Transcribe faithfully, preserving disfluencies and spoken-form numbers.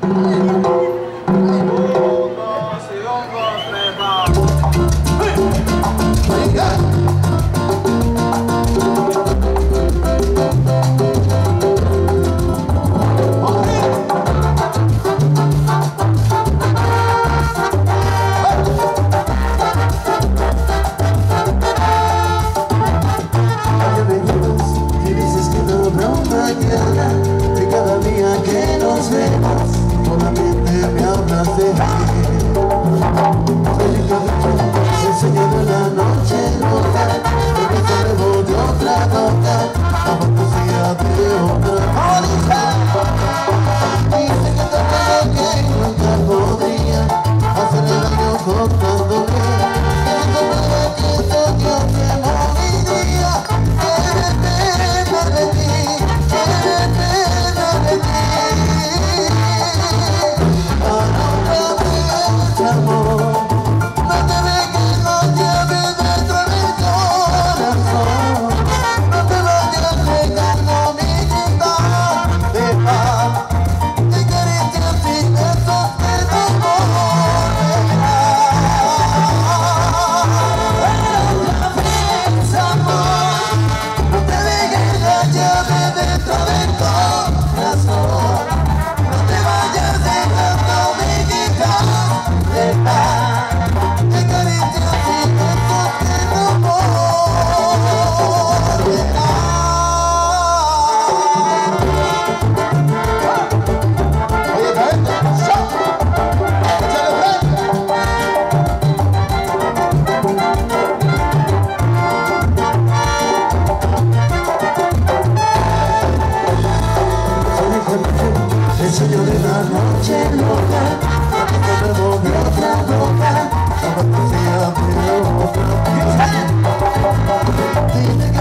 De cada día que nos vemos, solamente me hablas de ti. Se enseñó la noche loca, el beso de otra boca, la fantasía de otra morija. Dice que te ruego que nunca podría hacerle daño contándole que con el ratito yo te moriría. Quédate de ti. El sueño de la noche loca, que te mueve otra boca, la fantasía de otra.